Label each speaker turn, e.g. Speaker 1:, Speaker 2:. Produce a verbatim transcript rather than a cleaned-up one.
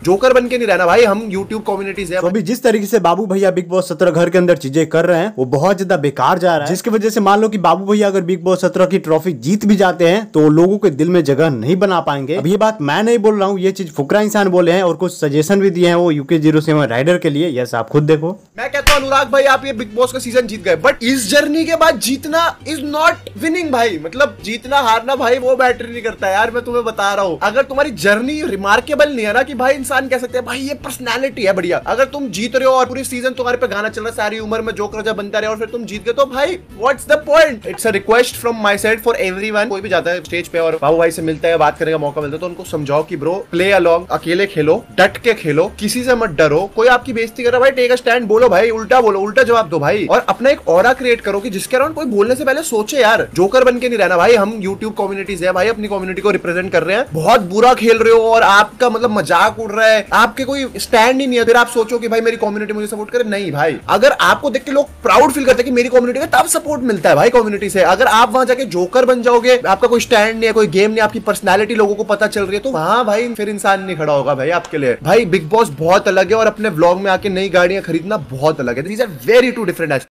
Speaker 1: Joker बन के नहीं रहना भाई, हम यूट्यूब कम्युनिटी से।
Speaker 2: तो अभी जिस तरीके से बाबू भैया बिग बॉस सत्रह घर के अंदर चीजें कर रहे हैं वो बहुत ज्यादा बेकार जा रहा है, जिसकी वजह से मान लो कि बाबू भैया अगर बिग बॉस सत्रह की ट्रॉफी जीत भी जाते हैं तो लोगों के दिल में जगह नहीं बना पाएंगे। अब ये बात मैं नहीं बोल रहा हूँ, ये चीज फुकरा इंसान बोले हैं और कुछ सजेशन भी दिए हैं वो यूके जीरो सेवन राइडर के लिए। यस, आप खुद देखो।
Speaker 1: मैं कहता हूँ अनुराग भाई आप ये बिग बॉस का सीजन जीत गए, बट इस जर्नी के बाद जीतना इज नॉट विनिंग भाई। मतलब जीतना हारना भाई वो मैटर नहीं करता है यार, मैं तुम्हें बता रहा हूँ। अगर तुम्हारी जर्नी रिमार्केबल नहीं है ना कि भाई इंसान कह सकते हैं भाई ये पर्सनैलिटी है बढ़िया, अगर तुम जीत रहे हो और पूरी सीजन तुम्हारे पे गाना चल रहा है सारी उम्र में जोकर राजा बनता रहे और फिर तुम जीत गए तो भाई what's the point. It's a request from my side for everyone. कोई भी जाता है स्टेज पे और बाबू भाई से मिलता है, बात करने का मौका मिलता है तो उनको समझाओ कि ब्रो प्ले अलोंग, अकेले खेलो, डट के खेलो, किसी से मत डरो। कोई आपकी बेइज्जती कर रहा है भाई टेक अ स्टैंड, बोलो भाई, उल्टा बोलो, उल्टा जवाब दो भाई, और अपना एक ऑरा क्रिएट करो कि जिसके अराउंड कोई बोलने से पहले सोचे यार। जोकर बन के नहीं रहना भाई, हम यूट्यूब कम्युनिटीज है भाई, अपनी कम्युनिटी को रिप्रेजेंट कर रहे हैं। बहुत बुरा खेल रहे हो और आपका मतलब मजाक उड़ रहा है, आपके कोई स्टैंड ही नहीं है, फिर आप सोचो कि भाई मेरी कम्युनिटी मुझे सपोर्ट करे। नहीं भाई, अगर आपको देख के लोग प्राउड फील करते हैं कि मेरी कम्युनिटी का, तब सपोर्ट मिलता है भाई कम्युनिटी से। अगर आप वहां जाके जोकर बन जाओगे, आपका कोई स्टैंड नहीं है, कोई गेम नहीं, आपकी पर्सनैलिटी लोगों को पता चल रही है, तो वहां भाई फिर इंसान नहीं खड़ा होगा भाई आपके लिए। भाई बिग बॉस बहुत अलग है और अपने व्लॉग में आके नई गाड़ियां खरीदना बहुत अलग है। These are very too different.